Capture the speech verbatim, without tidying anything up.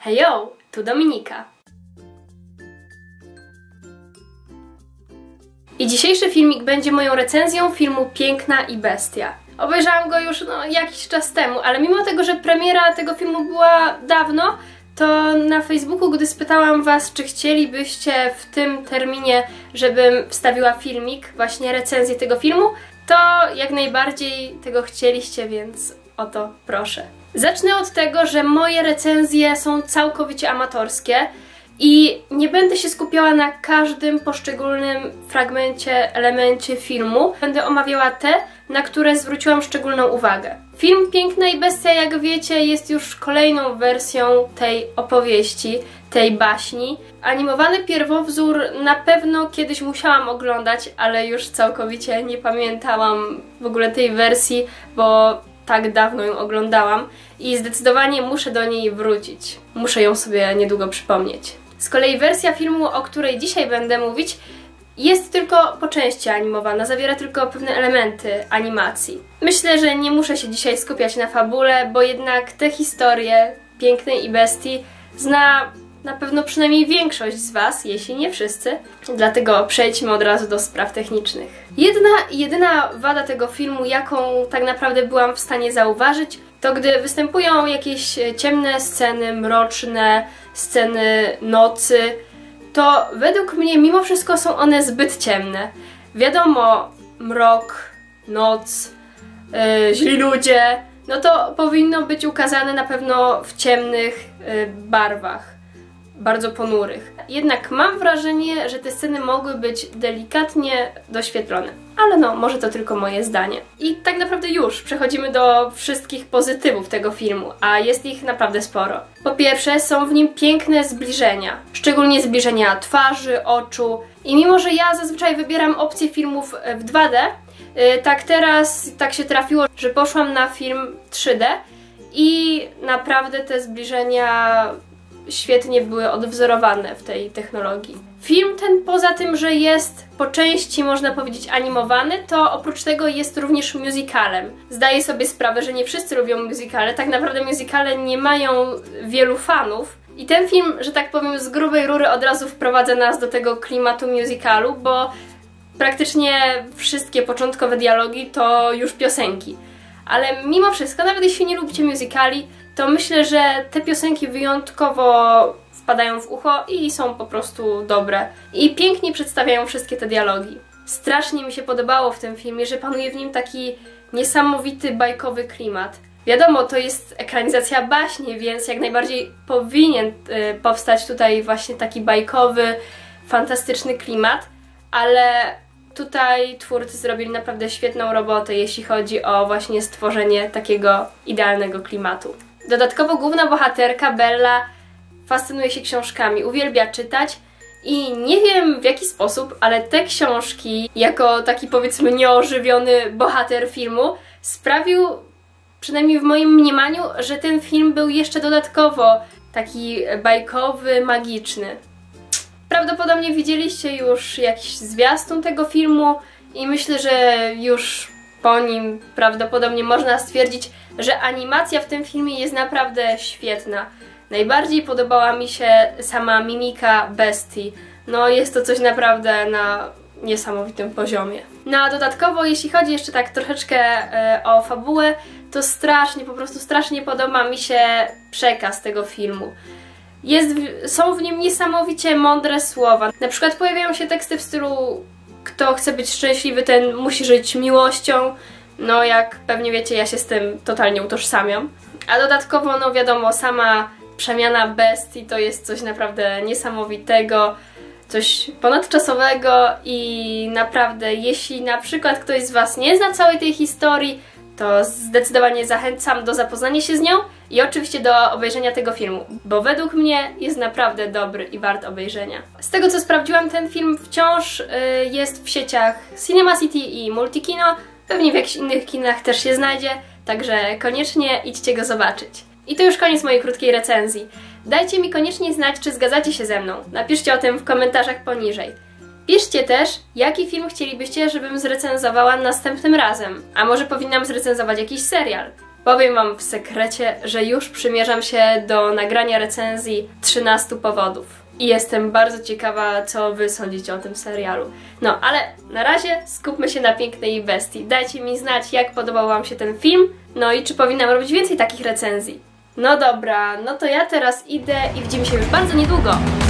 Hejo, tu Dominika. I dzisiejszy filmik będzie moją recenzją filmu Piękna i Bestia. Obejrzałam go już no, jakiś czas temu, ale mimo tego, że premiera tego filmu była dawno, to na Facebooku, gdy spytałam was, czy chcielibyście w tym terminie, żebym wstawiła filmik, właśnie recenzję tego filmu, to jak najbardziej tego chcieliście, więc oto proszę. Zacznę od tego, że moje recenzje są całkowicie amatorskie i nie będę się skupiała na każdym poszczególnym fragmencie, elemencie filmu. Będę omawiała te, na które zwróciłam szczególną uwagę. Film Piękna i Bestia, jak wiecie, jest już kolejną wersją tej opowieści, tej baśni. Animowany pierwowzór na pewno kiedyś musiałam oglądać, ale już całkowicie nie pamiętałam w ogóle tej wersji, bo tak dawno ją oglądałam i zdecydowanie muszę do niej wrócić. Muszę ją sobie niedługo przypomnieć. Z kolei wersja filmu, o której dzisiaj będę mówić, jest tylko po części animowana, zawiera tylko pewne elementy animacji. Myślę, że nie muszę się dzisiaj skupiać na fabule, bo jednak te historie Pięknej i Bestii zna na pewno przynajmniej większość z was, jeśli nie wszyscy. Dlatego przejdźmy od razu do spraw technicznych. Jedna i jedyna wada tego filmu, jaką tak naprawdę byłam w stanie zauważyć, to gdy występują jakieś ciemne sceny, mroczne sceny nocy, to według mnie mimo wszystko są one zbyt ciemne. Wiadomo, mrok, noc, yy, źli ludzie, no to powinno być ukazane na pewno w ciemnych yy, barwach, bardzo ponurych. Jednak mam wrażenie, że te sceny mogły być delikatnie doświetlone. Ale no, może to tylko moje zdanie. I tak naprawdę już przechodzimy do wszystkich pozytywów tego filmu, a jest ich naprawdę sporo. Po pierwsze, są w nim piękne zbliżenia, szczególnie zbliżenia twarzy, oczu. I mimo, że ja zazwyczaj wybieram opcję filmów w dwa D, tak teraz tak się trafiło, że poszłam na film trzy D i naprawdę te zbliżenia świetnie były odwzorowane w tej technologii. Film ten, poza tym, że jest po części, można powiedzieć, animowany, to oprócz tego jest również musicalem. Zdaję sobie sprawę, że nie wszyscy lubią musicale, tak naprawdę musicale nie mają wielu fanów. I ten film, że tak powiem, z grubej rury od razu wprowadza nas do tego klimatu musicalu, bo praktycznie wszystkie początkowe dialogi to już piosenki. Ale mimo wszystko, nawet jeśli nie lubicie musicali, to myślę, że te piosenki wyjątkowo wpadają w ucho i są po prostu dobre. I pięknie przedstawiają wszystkie te dialogi. Strasznie mi się podobało w tym filmie, że panuje w nim taki niesamowity, bajkowy klimat. Wiadomo, to jest ekranizacja baśni, więc jak najbardziej powinien y, powstać tutaj właśnie taki bajkowy, fantastyczny klimat, ale tutaj twórcy zrobili naprawdę świetną robotę, jeśli chodzi o właśnie stworzenie takiego idealnego klimatu. Dodatkowo główna bohaterka Bella fascynuje się książkami, uwielbia czytać i nie wiem w jaki sposób, ale te książki, jako taki powiedzmy nieożywiony bohater filmu, sprawił, przynajmniej w moim mniemaniu, że ten film był jeszcze dodatkowo taki bajkowy, magiczny. Prawdopodobnie widzieliście już jakiś zwiastun tego filmu i myślę, że już po nim prawdopodobnie można stwierdzić, że animacja w tym filmie jest naprawdę świetna. Najbardziej podobała mi się sama mimika Bestii. No jest to coś naprawdę na niesamowitym poziomie. No a dodatkowo, jeśli chodzi jeszcze tak troszeczkę e, o fabułę, to strasznie, po prostu strasznie podoba mi się przekaz tego filmu. Jest, są w nim niesamowicie mądre słowa. Na przykład pojawiają się teksty w stylu: kto chce być szczęśliwy, ten musi żyć miłością. No jak pewnie wiecie, ja się z tym totalnie utożsamiam. A dodatkowo, no wiadomo, sama przemiana bestii to jest coś naprawdę niesamowitego, coś ponadczasowego i naprawdę, jeśli na przykład ktoś z was nie zna całej tej historii, to zdecydowanie zachęcam do zapoznania się z nią i oczywiście do obejrzenia tego filmu, bo według mnie jest naprawdę dobry i wart obejrzenia. Z tego co sprawdziłam, ten film wciąż y, jest w sieciach Cinema City i Multikino, pewnie w jakichś innych kinach też się znajdzie, także koniecznie idźcie go zobaczyć. I to już koniec mojej krótkiej recenzji. Dajcie mi koniecznie znać, czy zgadzacie się ze mną. Napiszcie o tym w komentarzach poniżej. Piszcie też, jaki film chcielibyście, żebym zrecenzowała następnym razem. A może powinnam zrecenzować jakiś serial. Powiem wam w sekrecie, że już przymierzam się do nagrania recenzji trzynastu powodów. I jestem bardzo ciekawa, co wy sądzicie o tym serialu. No, ale na razie skupmy się na Pięknej Bestii. Dajcie mi znać, jak podobał wam się ten film, no i czy powinnam robić więcej takich recenzji. No dobra, no to ja teraz idę i widzimy się już bardzo niedługo.